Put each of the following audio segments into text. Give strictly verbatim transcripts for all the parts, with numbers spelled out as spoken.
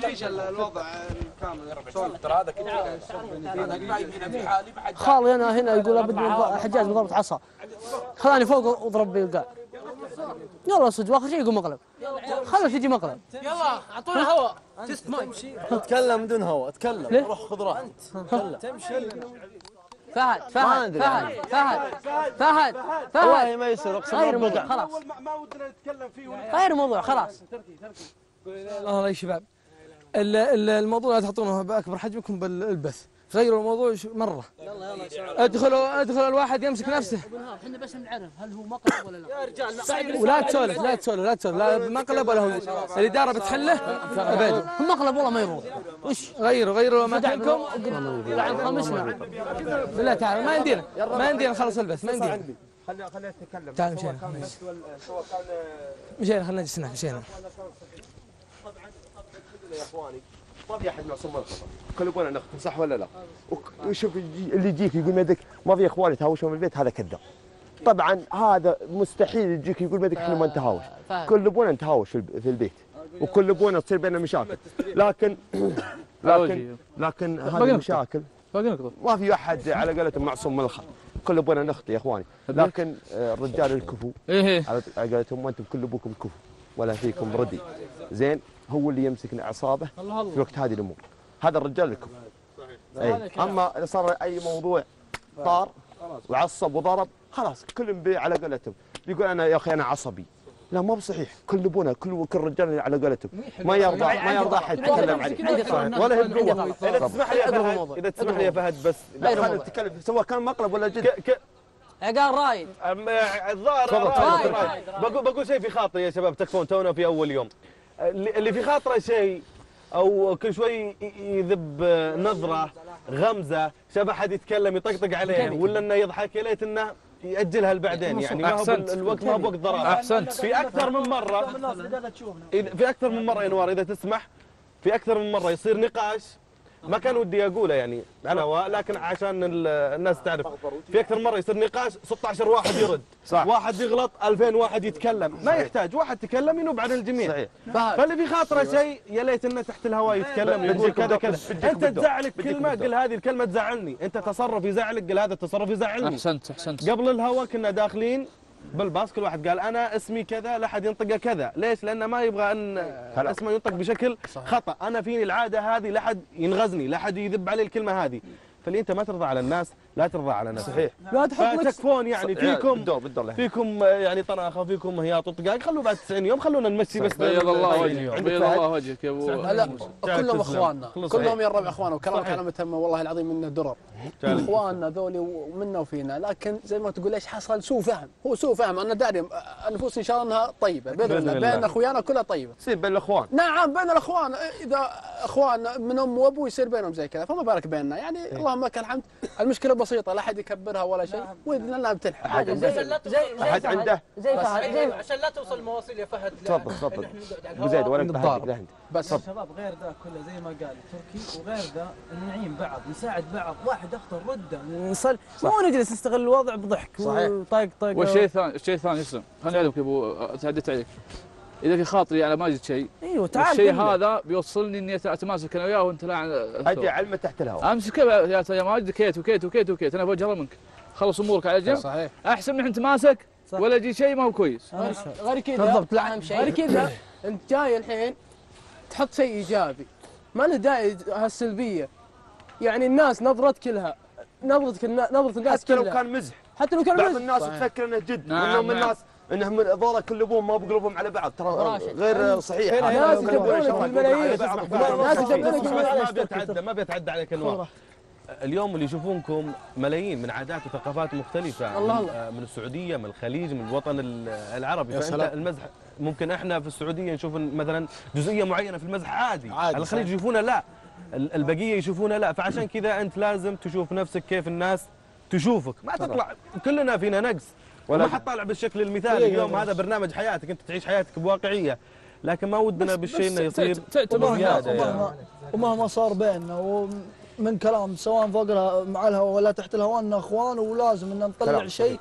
تعيش الوضع الكامل ترى هذا كذا في حالي ما حد خالي انا هنا يقول ابد حجاز بضربة عصا خلاني فوق واضرب بالقاع يلا صدق واخر شيء يقول مقلب خلنا تجي مقلب يلا اعطونا هواء تمشي تكلم بدون هواء تكلم روح خذ راحتك تكلم تمشي فهد فهد فهد فهد فهد فهد والله ما يصير اقسم غير الموضوع خلاص ما ودنا نتكلم فيه غير الموضوع خلاص الله يا شباب الموضوع لا تحطونه باكبر حجمكم بالبث غيروا الموضوع مره ادخلوا ادخلوا الواحد يمسك نفسه احنا بس نعرف هل هو مقلب ولا لا يا رجال ولا تسولف لا تسولف لا تسولف لا مقلب ولا هو الاداره بتحله ابدا مقلب والله ما يروح وش غيروا غيروا اماكنكم لعن خمسنا بالله تعالى ما يمدينا ما يمدينا نخلص البث ما يمدينا خلينا خلينا نتكلم تعال مشينا مشينا خلينا نجلس هنا مشينا يا اخواني ما في احد معصوم من الخطا كل ابونا نخطئ صح ولا لا؟ وشوف اللي يجيك يقول مدك ما في اخواني تهاوشوا من البيت هذا كذاب. طبعا هذا مستحيل يجيك يقول مدك احنا ما نتهاوش، كل ابونا نتهاوش في البيت وكل ابونا تصير بيننا مشاكل، لكن لكن لكن هذه المشاكل ما في احد على قولتهم معصوم من الخطا، كل ابونا نخطئ يا اخواني، لكن الرجال الكفو على قولتهم وانتم كل ابوكم كفو ولا فيكم ردي. زين هو اللي يمسك اعصابه في وقت هذه الامور، هذا الرجال الكفو. اي اما اذا صار اي موضوع طار وعصب وضرب خلاص كل على قولتهم يقول انا يا اخي انا عصبي، لا ما بصحيح، كل ابونا كل كل رجال على قولتهم ما يرضى ما يرضى احد يتكلم عليه ولا يبقى. اذا تسمح لي يا فهد اذا تسمح لي يا فهد بس خلينا نتكلم سواء كان مقلب ولا جد. قال رايد الظاهر بقول بقول شيء في خاطري يا شباب، تكفون تونا في اول يوم. اللي في خاطره شيء او كل شوي يذب نظره غمزه شبه حد يتكلم يطقطق عليه ولا انه يضحك، يا ليت انه ياجلها لبعدين، يعني ما هو الوقت ما هو بوقت ضرر. احسنت. في اكثر من مره في اكثر من مره يا نوار اذا تسمح، في اكثر من مره يصير نقاش ما كان ودي اقوله يعني انا، لكن عشان الناس تعرف في اكثر مره يصير نقاش ستة عشر واحد يرد صح. واحد يغلط ألفين واحد يتكلم، ما يحتاج واحد تكلم ينوب عن الجميع صحيح. فاللي في خاطره شيء يا ليت انه تحت الهواء يتكلم يقول كذا كذا، انت تزعلك كلمه قل هذه الكلمه تزعلني، انت تصرف يزعلك قل هذا التصرف يزعلني. احسنت احسنت. قبل الهواء كنا داخلين بالباص كل واحد قال انا اسمي كذا لا احد ينطقه كذا، ليش؟ لانه ما يبغى ان اسمه ينطق بشكل خطا، انا فيني العاده هذه لا احد ينغزني لا احد يذب علي الكلمه هذه، فاللي انت ما ترضى على الناس لا ترضى على نفسك. صحيح. لا تحط تكفون يعني فيكم فيكم يعني طناخه فيكم هياط وطقاق، خلوا بعد تسعين يوم خلونا نمشي بس. بيض الله وجهك بيض الله وجهك يا ابو. لا كلهم اخواننا كلهم يا الربع اخواننا، وكلام كلام تم والله العظيم انه درر اخواننا ذولي ومنا وفينا، لكن زي ما تقول ايش حصل سوء فهم، هو سوء فهم. انا داري النفوس ان شاء الله انها طيبه باذن الله بين اخويانا كلها طيبه تصير بين الاخوان. نعم بين الاخوان، اذا اخوان من ام وابو يصير بينهم زي كذا فما بالك بيننا، يعني اللهم لك الحمد. المشكله بسيطه لا احد يكبرها ولا شيء باذن الله بتلحق. احد احد عنده زي فهد عشان لا توصل المواصيل يا فهد. تفضل تفضل ابو زيد ولا بهدك بس الشباب غير ذا كله زي ما قال تركي، وغير ذا نعين بعض نساعد بعض، واحد اخطر رده نصل مو نجلس نستغل الوضع بضحك وطق طق. والشيء الثاني الشيء الثاني اسلم خليني اعلمك يا ابو تهديت عليك، اذا في خاطري على ما جيت شيء ايوه تعال الشيء هذا بيوصلني اني اتماسك انا وياه وانت لا اجي علمه تحت الهواء امسك يا ماجد كيت وكيت وكيت وكيت انا بوجه منك، خلص امورك على جنب. صحيح. احسن من انت ماسك ولا يجي شيء ما هو كويس. غير كذا بالضبط. لا غير كذا انت جاي الحين تحط شيء ايجابي، ما له داعي هالسلبيه، يعني الناس نظرتك لها نظرتك نظره الناس حتى لو كان مزح، حتى لو كان بعض مزح الناس تفكر انه جد، نعم وانهم نعم. الناس انهم ذولا كل ابوهم ما بقلبهم على بعض، ترى غير صحيح. ناس يكبرونك بالملايين، ناس يكبرونك ما بيتعدى ما بيتعدى عليك انوار. اليوم اللي يشوفونكم ملايين من عادات وثقافات مختلفة، الله من, من السعودية من الخليج من الوطن العربي، فأنت المزح ممكن احنا في السعودية نشوف مثلا جزئية معينة في المزح عادي، عادي الخليج يشوفونه لا، البقية يشوفونه لا، فعشان كذا أنت لازم تشوف نفسك كيف الناس تشوفك، ما تطلع كلنا فينا نقص ولا حتطلع بالشكل المثالي. اليوم هذا برنامج حياتك، أنت تعيش حياتك بواقعية، لكن ما ودنا بالشيء انه يصير زياده يعني. ومهما صار بيننا ومن كلام سواء فوق مع الهواء ولا تحت الهواء ان اخوان، ولازم ان نطلع شيء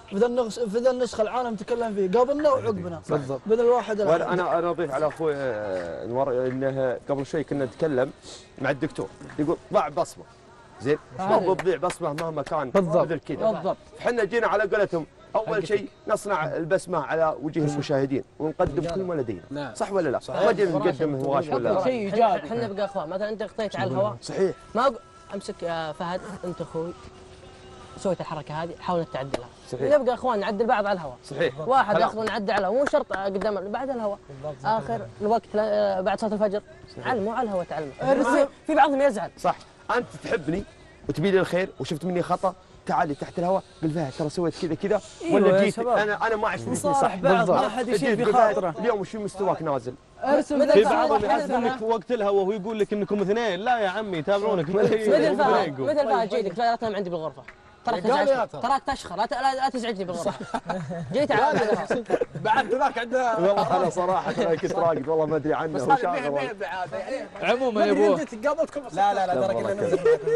في ذا النسخ في ذا النسخه العالم تكلم فيه قبلنا وعقبنا بالضبط بدل الواحد الأحد. وانا انا اضيف على اخوي انور انه قبل شوي كنا نتكلم مع الدكتور يقول ضع بصمه زين ما بتضيع بصمه مهما كان بالضبط مثل كذا بالضبط. احنا جينا على قولتهم اول شيء نصنع البسمه على وجه المشاهدين ونقدم كل ما لدينا نعم. صح ولا لا؟ ما جينا نقدم هواش ولا لا؟ شيء ايجابي. احنا نبقى اخوان، مثلا انت اغطيت على الهواء صحيح ما أقول امسك يا فهد انت اخوي سويت الحركه هذه حاول تعدلها. صحيح. نبقى اخوان نعدل بعض على الهواء. صحيح. واحد هلا. ياخذ نعدل على الهواء مو شرط قدام بعد الهواء. اخر الوقت لا- بعد صلاه الفجر علموا على الهواء تعلموا. بس في بعضهم يزعل. صح انت تحبني وتبي لي الخير وشفت مني خطا تعالي تحت الهواء قل فهد ترى سويت كذا كذا أيوة ولا يا جيت شباب. انا انا ما عشتني نصالح صح بعض ما حد يشيل جيت في قل فهد خاطره اليوم وش مستواك نازل ارسم في بعضهم يحسبونك في وقت الهوا وهو يقول لك انكم اثنين، لا يا عمي يتابعونك مثل فهد ملايين. مثل فهد جيتك لا تنام عندي بالغرفه. تراك قال يا تزعجني ترى. تراك تشخر لا ت- لا لا تزعجني بالغرفه. جيت على بعد ذاك عنده والله انا صراحه انا كنت راقد والله ما ادري عنه بس هو هذا شاغل بيع بيع عاد يعني عموما يا ابوه قابلتكم لا لا لا ترى كنا ننزل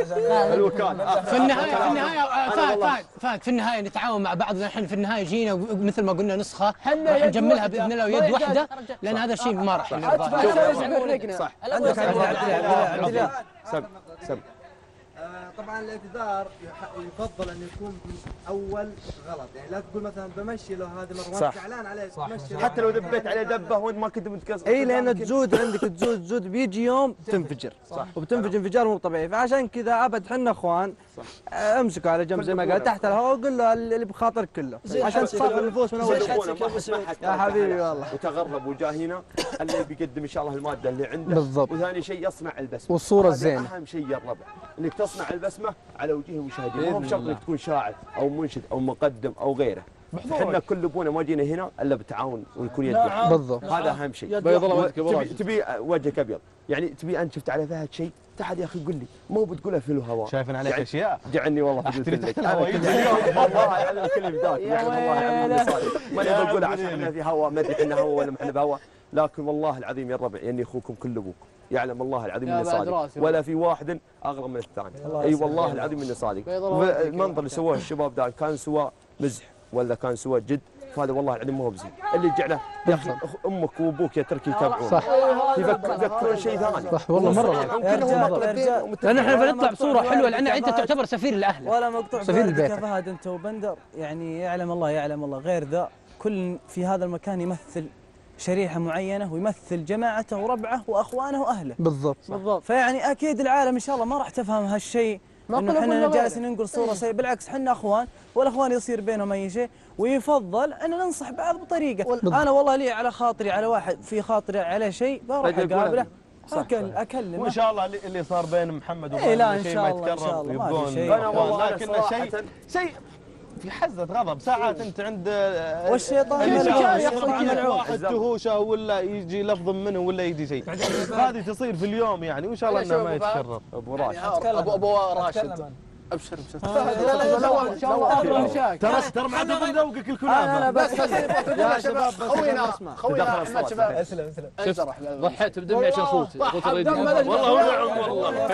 الوكاله في النهايه في النهايه فهد فهد فهد في النهايه نتعاون مع بعض. الحين في النهايه جينا مثل ما قلنا نسخه راح نجملها باذن الله ويد واحده لان هذا الشيء ما راح نرضى. صح عندك عبد الله سم سم آه، طبعا الاعتذار يح- يفضل ان يكون في اول غلط، يعني لا تقول مثلا بمشي له هذه مره صح. زعلان عليه تمشي له. حتى لو دبيت عليه دبه وانت ما كنت متكسر اي لان تزود عندك تزود تزود بيجي يوم تنفجر صح وبتنفجر انفجار مو طبيعي، فعشان كذا ابد حنا اخوان آه، امسكوا على جنب زي ما قال تحت الهواء وقول له اللي بخاطرك كله عشان تصفي النفوس من اول زي شيء. أخونا ما سمحت يا حبيبي والله وتغرب وجا هنا اللي بيقدم ان شاء الله الماده اللي عنده بالضبط. وثاني شيء يصنع البسمه والصورة هذا الزينة. اهم شيء يا الربع انك تصنع البسمه على وجه المشاهدين مو بشرط انك تكون شاعر او منشد او مقدم او غيره احنا كل ابونا ما جينا هنا الا بتعاون ونكون يد واحده بالضبط. هذا اهم شيء بيض الله وجهك يا تبي, ابو تبي وجهك ابيض يعني تبي انت شفت على فهد شيء تعال يا اخي قل لي مو بتقولها في الهواء شايفين عليك يعني اشياء جعلني والله أحتري قلت لك. تحت الهواء. أنا كل يوم والله على الكل بداك يعني والله العظيم صادق ما نبي نقول عشان احنا في هواء ما ادري احنا هواء ولا ما احنا بهواء لكن والله العظيم يا الربع يعني اخوكم كل ابوكم يعلم الله العظيم يا اني بعد صادق راسي ولا في واحد اغلى من الثاني اي والله العظيم اني صادق بيض الله وجهك يا المنظر اللي سواه الشباب ده كان سواه مزح ولا كان سواه جد فهذا والله العظيم ما هو بزين اللي جعله يا اخي أخ- امك وابوك يا تركي يتابعون صح. يفكر يفكرون شيء ثاني صح والله مره لان احنا بنطلع بصوره حلوه لان انت تعتبر سفير لاهلك. ولا مقطوع سفير بيدك البيت. يا فهد انت وبندر، يعني يعلم الله يعلم الله غير ذا كل في هذا المكان يمثل شريحه معينه ويمثل جماعته وربعه واخوانه واهله بالضبط بالضبط. فيعني اكيد العالم ان شاء الله ما راح تفهم هالشيء انه احنا جالسين ننقل صوره سيئه، بالعكس احنا اخوان والاخوان يصير بينهم اي شيء ويفضل ان ننصح بعض بطريقه. انا والله لي على خاطري على واحد في خاطري عليه شيء بروح اقابله أكل اكلمه وان شاء الله اللي صار بين محمد إيه لا، وبين إن شيء شاء ما الله، إن يتكرر شاء الله، ما في ويبقون شيء. أنا والله لكن أنا شيء صراحة- شيء في حزة غضب ساعات انت عند والشيطان اللي ملعون، شاف الشيطان يطلع ملعون. واحد تهوشه ولا يجي لفظ منه ولا يجي شيء هذه تصير في اليوم يعني وان شاء الله انها ما يتكرر ابو راشد ابو ابو راشد ابشر ابشر ترى ترى ما تظن ذوقك الكلام بس يا شباب خوينا خوينا احمد شباب اسلم اسلم انشرح ضحيت بدمي عشان اخوتي اخوتي الريدي والله ونعم والله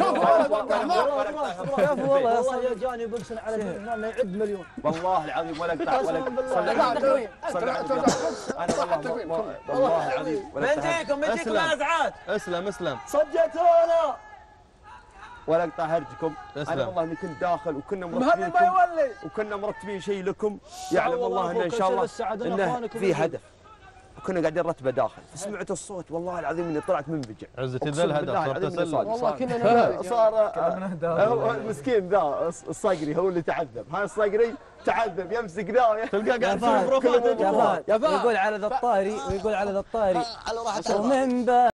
كفو والله يا صاحبي جاني بقسن على التليفون يعد مليون والله العظيم ولا اقطع ولا صلى على النبي. صلى على النبي. انا والله ما- ما- والله العظيم ولا من اقطع جيكم من جيكم أسلم. يا ازعاج اسلم اسلم صجتونا ولا اقطع هرجكم انا تسلم. والله اني كنت داخل وكنا مهند مرتبين ما لكم يولي وكنا مرتبين شيء لكم يعلم والله الله انه ان أخوك شاء الله السعد إن انه أخوانكم في يجون. هدف كنا قاعدين نرتبه داخل فسمعت الصوت والله العظيم اني طلعت منفجع عزة أقسم ذا الهدف بالله صرت العظيم إني اسلم صادق. والله كنا صار هو المسكين ذا الصقري هو اللي تعذب هاي الصقري تعذب يمسك ذا تلقاه يا قاعد فهد يسوي بروفات يا فهد يقول على ذا الطاري ويقول على ذا الطاري ومن بعد